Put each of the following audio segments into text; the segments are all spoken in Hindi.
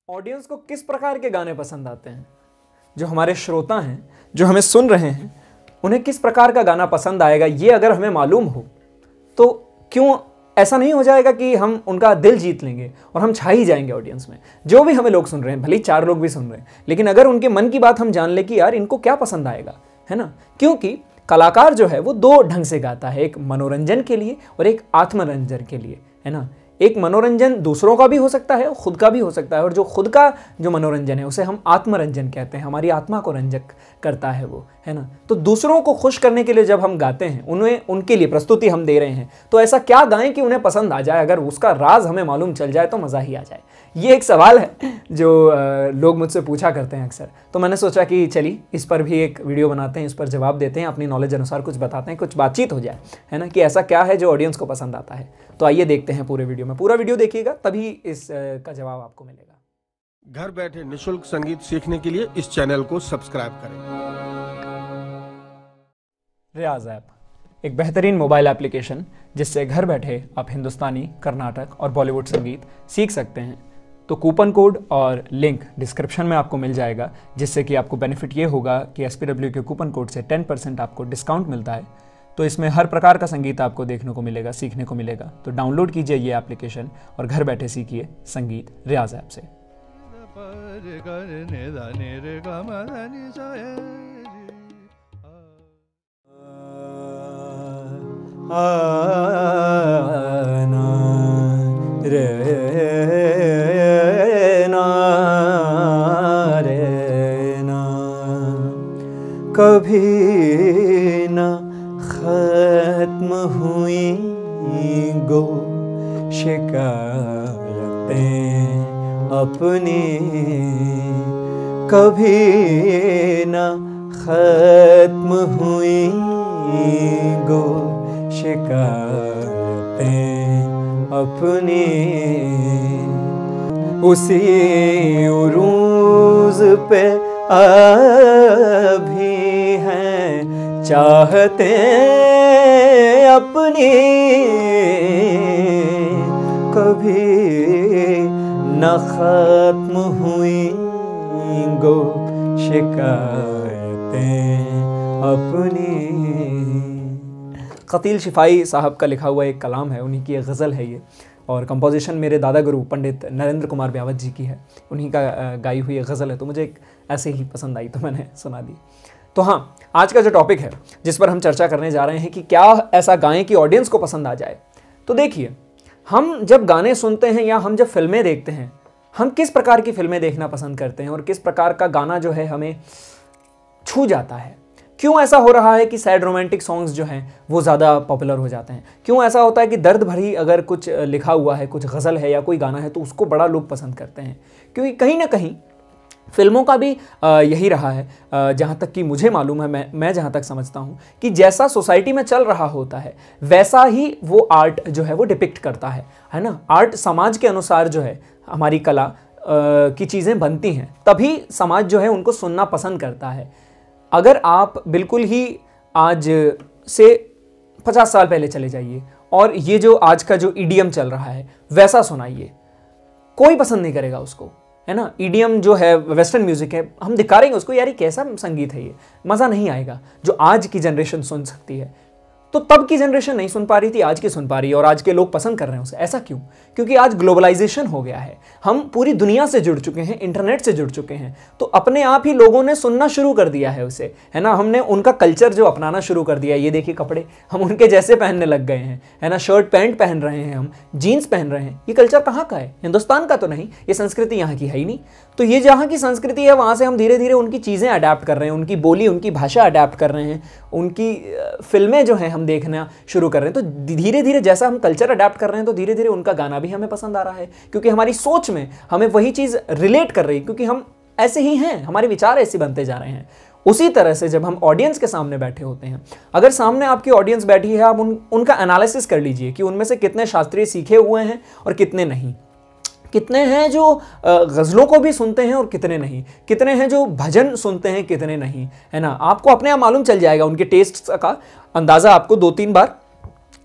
ऑडियंस को किस प्रकार के गाने पसंद आते हैं? जो हमारे श्रोता हैं, जो हमें सुन रहे हैं, उन्हें किस प्रकार का गाना पसंद आएगा, ये अगर हमें मालूम हो तो क्यों ऐसा नहीं हो जाएगा कि हम उनका दिल जीत लेंगे और हम छा ही जाएंगे ऑडियंस में। जो भी हमें लोग सुन रहे हैं, भले ही 4 लोग भी सुन रहे हैं, लेकिन अगर उनके मन की बात हम जान ले कि यार इनको क्या पसंद आएगा, है ना। क्योंकि कलाकार जो है वो 2 ढंग से गाता है, एक मनोरंजन के लिए और एक आत्मरंजन के लिए, है ना। एक मनोरंजन दूसरों का भी हो सकता है, खुद का भी हो सकता है, और जो खुद का जो मनोरंजन है उसे हम आत्मरंजन कहते हैं। हमारी आत्मा को रंजक करता है वो, है ना। तो दूसरों को खुश करने के लिए जब हम गाते हैं, उन्हें उनके लिए प्रस्तुति हम दे रहे हैं, तो ऐसा क्या गाएं कि उन्हें पसंद आ जाए। अगर उसका राज हमें मालूम चल जाए तो मज़ा ही आ जाए। ये एक सवाल है जो लोग मुझसे पूछा करते हैं अक्सर। तो मैंने सोचा कि चलिए इस पर भी एक वीडियो बनाते हैं, इस पर जवाब देते हैं, अपनी नॉलेज अनुसार कुछ बताते हैं, कुछ बातचीत हो जाए, है ना, कि ऐसा क्या है जो ऑडियंस को पसंद आता है। तो आइए देखते हैं पूरे वीडियो में। पूरा वीडियो देखिएगा तभी इस का जवाब आपको मिलेगा। घर बैठे निशुल्क संगीत सीखने के लिए इस चैनल को सब्सक्राइब करें। रियाज ऐप एक बेहतरीन मोबाइल एप्लीकेशन जिससे घर बैठे आप हिंदुस्तानी, कर्नाटक और बॉलीवुड संगीत सीख सकते हैं। तो कूपन कोड और लिंक डिस्क्रिप्शन में आपको मिल जाएगा, जिससे कि आपको बेनिफिट ये होगा कि SPW के कूपन कोड से 10% आपको डिस्काउंट मिलता है। तो इसमें हर प्रकार का संगीत आपको देखने को मिलेगा, सीखने को मिलेगा। तो डाउनलोड कीजिए ये एप्लीकेशन और घर बैठे सीखिए संगीत रियाज ऐप से। कभी न खत्म हुई गो शिकायतें अपनी, कभी न खत्म हुई गो शिकायतें अपनी। उसी उरूज़ पे अभी हैं चाहते अपनी, कभी न खत्म हुई गो शिकायतें अपनी। क़तील शिफाई साहब का लिखा हुआ एक कलाम है, उन्हीं की एक गज़ल है ये, और कंपोजिशन मेरे दादा गुरु पंडित नरेंद्र कुमार ब्यावत जी की है। उन्हीं का गाई हुई एक गज़ल है, तो मुझे एक ऐसे ही पसंद आई तो मैंने सुना दी। तो हाँ, आज का जो टॉपिक है जिस पर हम चर्चा करने जा रहे हैं कि क्या ऐसा गाएं कि ऑडियंस को पसंद आ जाए। तो देखिए, हम जब गाने सुनते हैं या हम जब फिल्में देखते हैं, हम किस प्रकार की फिल्में देखना पसंद करते हैं और किस प्रकार का गाना जो है हमें छू जाता है। क्यों ऐसा हो रहा है कि सैड रोमांटिक सॉन्ग्स जो हैं वो ज़्यादा पॉपुलर हो जाते हैं। क्यों ऐसा होता है कि दर्द भरी अगर कुछ लिखा हुआ है, कुछ गज़ल है या कोई गाना है, तो उसको बड़ा लोग पसंद करते हैं। क्योंकि कहीं ना कहीं फिल्मों का भी यही रहा है, जहाँ तक कि मुझे मालूम है, मैं जहाँ तक समझता हूँ कि जैसा सोसाइटी में चल रहा होता है वैसा ही वो आर्ट जो है वो डिपिक्ट करता है ना। आर्ट समाज के अनुसार जो है हमारी कला की चीज़ें बनती हैं, तभी समाज जो है उनको सुनना पसंद करता है। अगर आप बिल्कुल ही आज से 50 साल पहले चले जाइए और ये जो आज का जो EDM चल रहा है वैसा सुनाइए, कोई पसंद नहीं करेगा उसको, है ना। EDM जो है वेस्टर्न म्यूजिक है, हम दिखा रहे हैं उसको, यार ये कैसा संगीत है, ये मज़ा नहीं आएगा जो आज की जनरेशन सुन सकती है। तो तब की जनरेशन नहीं सुन पा रही थी, आज की सुन पा रही है और आज के लोग पसंद कर रहे हैं उसे। ऐसा क्यों? क्योंकि आज ग्लोबलाइजेशन हो गया है, हम पूरी दुनिया से जुड़ चुके हैं, इंटरनेट से जुड़ चुके हैं, तो अपने आप ही लोगों ने सुनना शुरू कर दिया है उसे, है ना। हमने उनका कल्चर जो अपनाना शुरू कर दिया है। ये देखिए कपड़े हम उनके जैसे पहनने लग गए हैं, है ना। शर्ट पैंट पहन रहे हैं, हम जीन्स पहन रहे हैं। ये कल्चर कहाँ का है? हिंदुस्तान का तो नहीं, ये संस्कृति यहाँ की है ही नहीं। तो ये जहाँ की संस्कृति है वहाँ से हम धीरे धीरे उनकी चीज़ें अडेप्ट कर रहे हैं, उनकी बोली, उनकी भाषा अडेप्ट कर रहे हैं, उनकी फिल्में जो हैं हम देखना शुरू कर रहे हैं। तो धीरे धीरे जैसा हम कल्चर अडेप्ट कर रहे हैं तो धीरे धीरे उनका गाना भी हमें पसंद आ रहा है, क्योंकि हमारी सोच में हमें वही चीज़ रिलेट कर रही है, क्योंकि हम ऐसे ही हैं, हमारे विचार ऐसे बनते जा रहे हैं। उसी तरह से जब हम ऑडियंस के सामने बैठे होते हैं, अगर सामने आपकी ऑडियंस बैठी है, आप उनका एनालिसिस कर लीजिए कि उनमें से कितने शास्त्रीय सीखे हुए हैं और कितने नहीं, कितने हैं जो गज़लों को भी सुनते हैं और कितने नहीं, कितने हैं जो भजन सुनते हैं, कितने नहीं, है ना। आपको अपने आप मालूम चल जाएगा, उनके टेस्ट का अंदाज़ा आपको 2-3 बार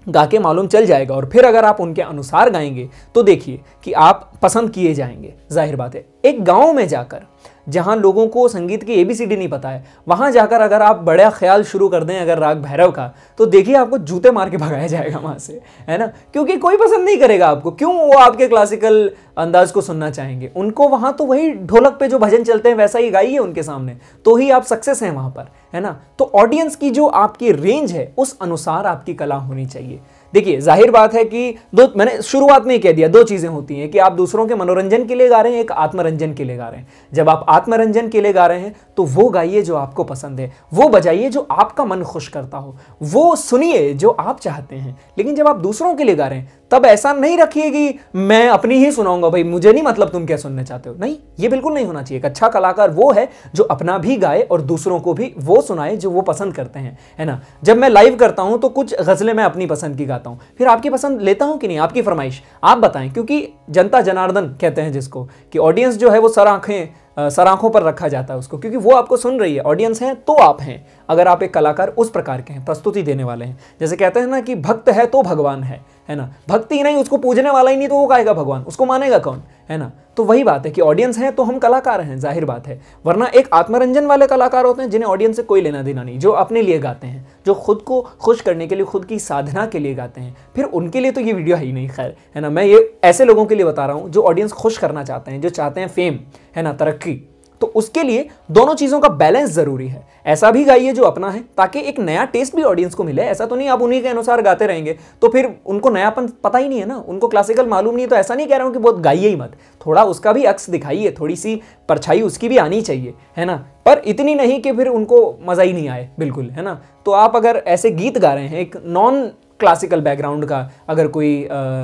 गा के मालूम चल जाएगा, और फिर अगर आप उनके अनुसार गाएंगे तो देखिए कि आप पसंद किए जाएंगे। जाहिर बात है, एक गांव में जाकर जहां लोगों को संगीत की ABCD नहीं पता है, वहां जाकर अगर आप बड़ा ख्याल शुरू कर दें अगर राग भैरव का, तो देखिए आपको जूते मार के भगाया जाएगा वहां से, है ना, क्योंकि कोई पसंद नहीं करेगा आपको। क्यों? वो आपके क्लासिकल अंदाज को सुनना चाहेंगे, उनको वहां तो वही ढोलक पे जो भजन चलते हैं वैसा ही गाइए उनके सामने, तो ही आप सक्सेस हैं वहां पर, है ना। तो ऑडियंस की जो आपकी रेंज है उस अनुसार आपकी कला होनी चाहिए। देखिए जाहिर बात है कि मैंने शुरुआत में ही कह दिया, दो चीजें होती हैं कि आप दूसरों के मनोरंजन के लिए गा रहे हैं, एक आत्मरंजन के लिए गा रहे हैं। जब आप आत्मरंजन के लिए गा रहे हैं तो वो गाइए जो आपको पसंद है, वो बजाइए जो आपका मन खुश करता हो, वो सुनिए जो आप चाहते हैं। लेकिन जब आप दूसरों के लिए गा रहे हैं तब ऐसा नहीं रखिए कि मैं अपनी ही सुनाऊंगा, भाई मुझे नहीं मतलब तुम क्या सुनना चाहते हो। नहीं, ये बिल्कुल नहीं होना चाहिए। एक अच्छा कलाकार वो है जो अपना भी गाए और दूसरों को भी वो सुनाए जो वो पसंद करते हैं, है ना। जब मैं लाइव करता हूं तो कुछ गजलें मैं अपनी पसंद की गाता हूं, फिर आपकी पसंद लेता हूं कि नहीं, आपकी फरमाइश आप बताएं, क्योंकि जनता जनार्दन कहते हैं जिसको, कि ऑडियंस जो है वो सरांखों पर रखा जाता है उसको, क्योंकि वो आपको सुन रही है। ऑडियंस है तो आप हैं, अगर आप एक कलाकार उस प्रकार के हैं, प्रस्तुति देने वाले हैं। जैसे कहते हैं ना कि भक्त है तो भगवान है ना। भक्ति ही नहीं, उसको पूजने वाला ही नहीं तो वो कहेगा भगवान, उसको मानेगा कौन, है ना। तो वही बात है कि ऑडियंस है तो हम कलाकार हैं, जाहिर बात है। वरना एक आत्मरंजन वाले कलाकार होते हैं जिन्हें ऑडियंस से कोई लेना देना नहीं, जो अपने लिए गाते हैं, जो खुद को खुश करने के लिए, खुद की साधना के लिए गाते हैं। फिर उनके लिए तो ये वीडियो है ही नहीं, खैर, है ना। मैं ये ऐसे लोगों के लिए बता रहा हूँ जो ऑडियंस खुश करना चाहते हैं, जो चाहते हैं फेम, है ना, तरक्की। तो उसके लिए दोनों चीजों का बैलेंस जरूरी है। ऐसा भी गाइए जो अपना है, ताकि एक नया टेस्ट भी ऑडियंस को मिले। ऐसा तो नहीं आप उन्हीं के अनुसार गाते रहेंगे तो फिर उनको नयापन पता ही नहीं है ना, उनको क्लासिकल मालूम नहीं है। तो ऐसा नहीं कह रहा हूं कि बहुत गाइए ही मत, थोड़ा उसका भी अक्स दिखाइए, थोड़ी सी परछाई उसकी भी आनी चाहिए, है ना, पर इतनी नहीं कि फिर उनको मजा ही नहीं आए, बिल्कुल, है ना। तो आप अगर ऐसे गीत गा रहे हैं, एक नॉन क्लासिकल बैकग्राउंड का अगर कोई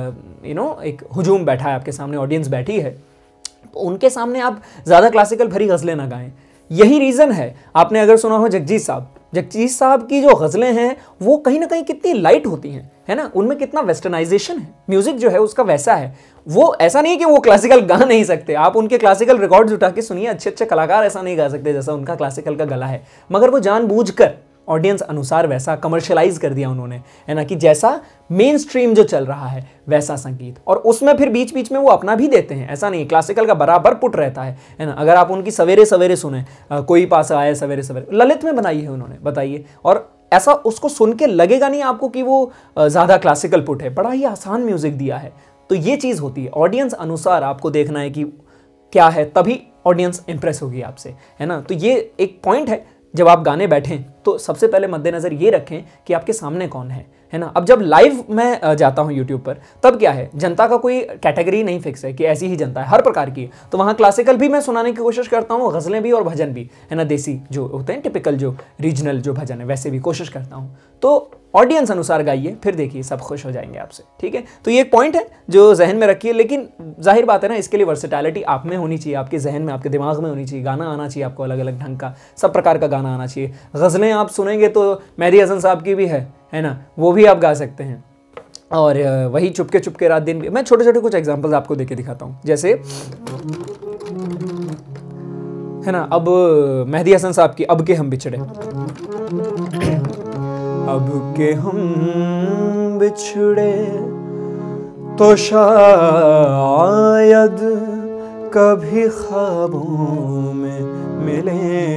एक हुजूम बैठा है आपके सामने, ऑडियंस बैठी है, तो उनके सामने आप ज़्यादा क्लासिकल भरी गज़लें ना गाएं। यही रीज़न है, आपने अगर सुना हो जगजीत साहब की जो गज़लें हैं वो कहीं ना कहीं कितनी लाइट होती हैं, है ना, उनमें कितना वेस्टर्नाइजेशन है, म्यूज़िक जो है उसका वैसा है। वो ऐसा नहीं कि वो क्लासिकल गा नहीं सकते, आप उनके क्लासिकल रिकॉर्ड्स उठा के सुनिए, अच्छे अच्छे कलाकार ऐसा नहीं गा सकते जैसा उनका क्लासिकल का गला है, मगर वो जानबूझकर ऑडियंस अनुसार वैसा कमर्शलाइज कर दिया उन्होंने, है ना, कि जैसा मेन स्ट्रीम जो चल रहा है वैसा संगीत, और उसमें फिर बीच बीच में वो अपना भी देते हैं। ऐसा नहीं, क्लासिकल का बराबर पुट रहता है ना। अगर आप उनकी सवेरे सवेरे सुने, कोई पास आया सवेरे सवेरे, ललित में बनाई है उन्होंने, बताइए, और ऐसा उसको सुन के लगेगा नहीं आपको कि वो ज़्यादा क्लासिकल पुट है, बड़ा ही आसान म्यूज़िक दिया है। तो ये चीज़ होती है, ऑडियंस अनुसार आपको देखना है कि क्या है, तभी ऑडियंस इंप्रेस होगी आपसे, है ना। तो ये एक पॉइंट है, जब आप गाने बैठें तो सबसे पहले मद्देनज़र ये रखें कि आपके सामने कौन है ना। अब जब लाइव मैं जाता हूँ यूट्यूब पर, तब क्या है, जनता का कोई कैटेगरी नहीं फिक्स है कि ऐसी ही जनता है, हर प्रकार की है। तो वहाँ क्लासिकल भी मैं सुनाने की कोशिश करता हूँ, गज़लें भी और भजन भी, है ना, देसी जो होते हैं टिपिकल जो रीजनल जो भजन है वैसे भी कोशिश करता हूँ। तो ऑडियंस अनुसार गाइए, फिर देखिए सब खुश हो जाएंगे आपसे, ठीक है। तो ये एक पॉइंट है जो जहन में रखिए। लेकिन जाहिर बात है ना, इसके लिए वर्सेटैलिटी आप में होनी चाहिए, आपके जहन में, आपके दिमाग में होनी चाहिए, गाना आना चाहिए आपको, अलग अलग ढंग का, सब प्रकार का गाना आना चाहिए। गज़लें आप सुनेंगे तो मेहदी हसन साहब की भी है ना, वो भी आप गा सकते हैं। और वही चुपके चुपके रात दिन भी, मैं छोटे छोटे कुछ एग्जाम्पल्स आपको देके दिखाता हूँ। जैसे, है ना, अब मेहदी हसन साहब की अब के हम बिछड़े, अब के हम बिछड़े तो शायद कभी ख्वाबों में मिले।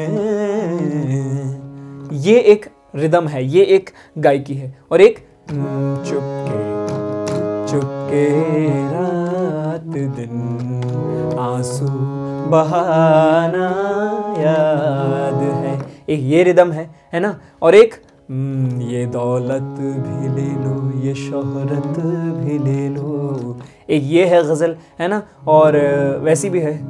ये एक रिदम है, ये एक गायकी है। और एक चुपके चुपके रात दिन आंसू बहाना याद है, एक ये रिदम है ना। और एक ये दौलत भी ले लो, ये शोहरत भी ले लो, एक ये है गज़ल, है ना। और वैसी भी है,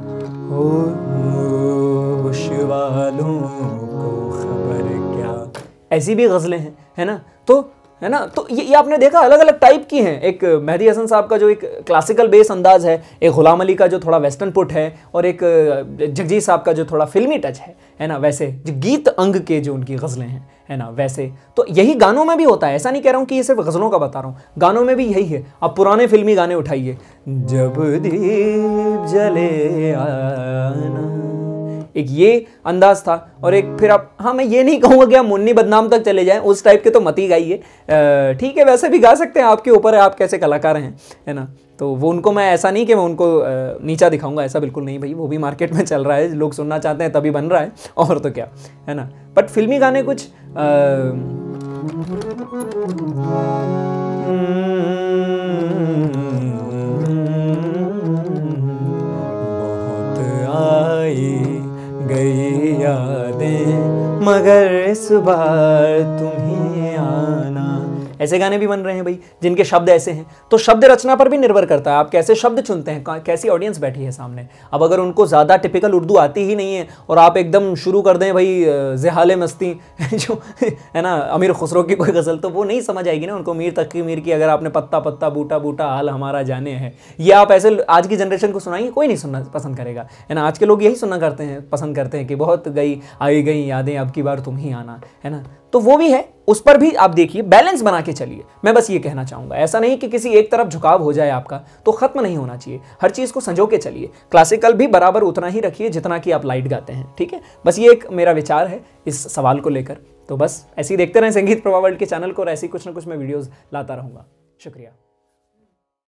होश वालों को खबर क्या, ऐसी भी गज़लें हैं, है ना। तो है ना, तो ये आपने देखा अलग अलग टाइप की हैं। एक मेहदी हसन साहब का जो एक क्लासिकल बेस अंदाज है, एक गुलाम अली का जो थोड़ा वेस्टर्न पुट है, और एक जगजीत साहब का जो थोड़ा फिल्मी टच है ना। वैसे जो गीत अंग के जो उनकी गज़लें हैं, है ना, वैसे तो यही गानों में भी होता है। ऐसा नहीं कह रहा हूँ कि ये सिर्फ गज़लों का बता रहा हूँ, गानों में भी यही है। अब पुराने फिल्मी गाने उठाइए, जब दीप जले आना, एक ये अंदाज था, और एक फिर आप, हाँ मैं ये नहीं कहूँगा कि आप मुन्नी बदनाम तक चले जाएं, उस टाइप के तो मत ही गाइए, ठीक है वैसे भी गा सकते हैं, आपके ऊपर है आप कैसे कलाकार हैं, है ना। तो वो उनको मैं ऐसा नहीं कि मैं उनको नीचा दिखाऊंगा, ऐसा बिल्कुल नहीं भाई, वो भी मार्केट में चल रहा है, लोग सुनना चाहते हैं तभी बन रहा है, और तो क्या, है ना। बट फिल्मी गाने कुछ बहुत आई गई यादें मगर इस बार तुम्हें आना, ऐसे गाने भी बन रहे हैं भाई जिनके शब्द ऐसे हैं। तो शब्द रचना पर भी निर्भर करता है, आप कैसे शब्द चुनते हैं, कैसी ऑडियंस बैठी है सामने। अब अगर उनको ज़्यादा टिपिकल उर्दू आती ही नहीं है और आप एकदम शुरू कर दें भाई ज़ेहाले मस्ती जो है ना अमीर खुसरो की कोई गज़ल, तो वो नहीं समझ आएगी ना उनको। मीर तकी मीर की अगर आपने पत्ता पत्ता बूटा बूटा हाल हमारा जाने है, ये आप ऐसे आज की जनरेशन को सुनाएंगे, कोई नहीं सुनना पसंद करेगा, है ना। आज के लोग यही सुनना करते हैं, पसंद करते हैं कि बहुत गई आई गई यादें अब की बार तुम ही आना, है ना। तो वो भी है, उस पर भी आप देखिए, बैलेंस बना के चलिए। मैं बस ये कहना चाहूँगा, ऐसा नहीं कि किसी एक तरफ झुकाव हो जाए आपका तो ख़त्म नहीं होना चाहिए, हर चीज़ को संजो के चलिए। क्लासिकल भी बराबर उतना ही रखिए जितना कि आप लाइट गाते हैं, ठीक है। बस ये एक मेरा विचार है इस सवाल को लेकर। तो बस ऐसे ही देखते रहें संगीत प्रवाह वर्ल्ड के चैनल को, और ऐसी कुछ ना कुछ मैं वीडियोज़ लाता रहूँगा। शुक्रिया।